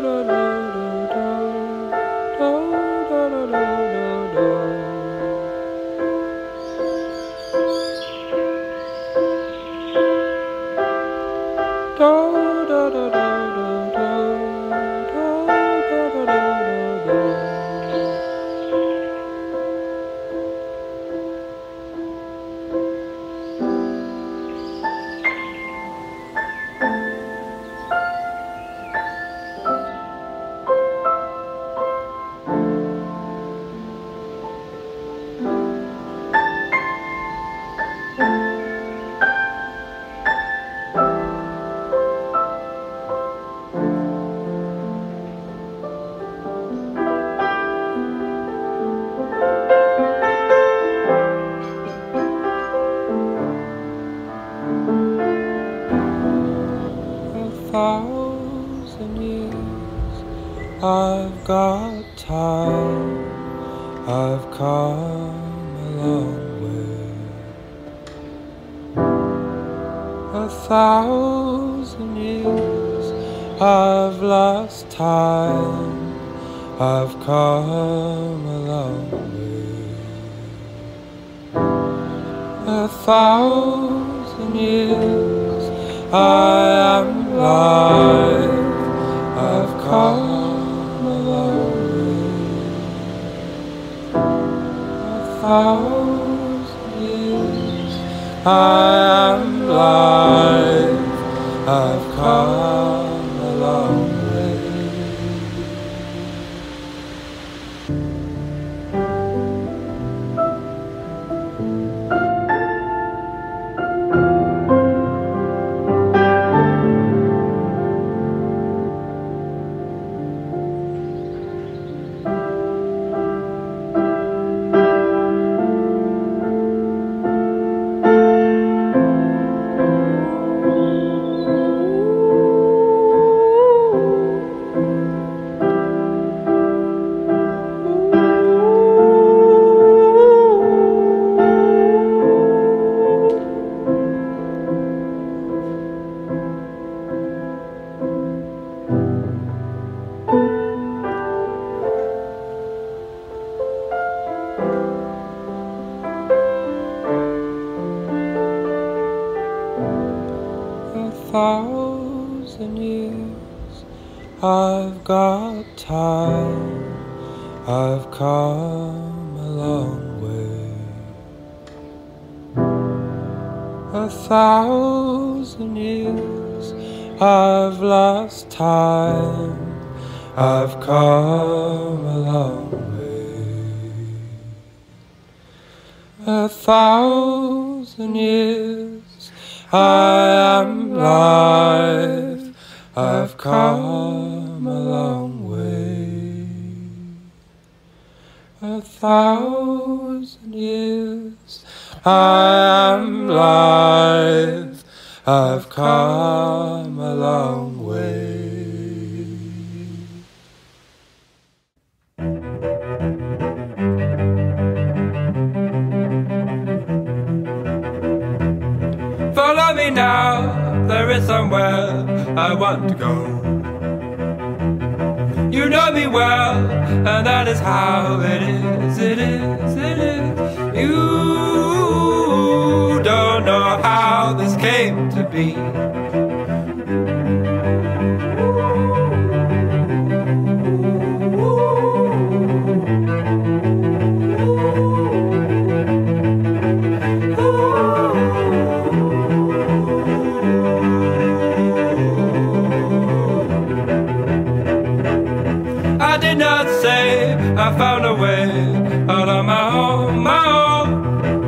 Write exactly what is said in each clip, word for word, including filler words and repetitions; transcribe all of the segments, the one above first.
Thousand years I've got time, I've come a long way. A thousand years I've lost time, I've come a long way. A thousand years I am alive, I've come a long way. A thousand years I am alive, I've come a long way. Thousand years I've got time, I've come a long way. A thousand years I've lost time, I've come a long way. A thousand years I am alive, I've come a long way. A thousand years I am alive, I've come a long way. Follow me now, there is somewhere I want to go. You know me well, and that is how it is, it is, it is. You don't know how this came to be. I did not say I found a way out on my own, my own.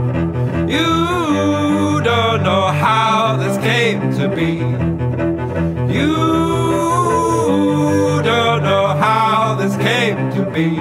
You don't know how this came to be. You don't know how this came to be.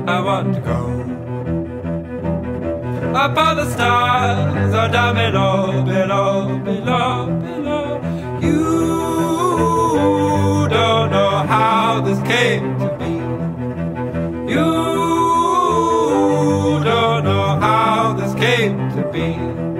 I want to go. Up all the stars are down below, below, below, below. You don't know how this came to be. You don't know how this came to be.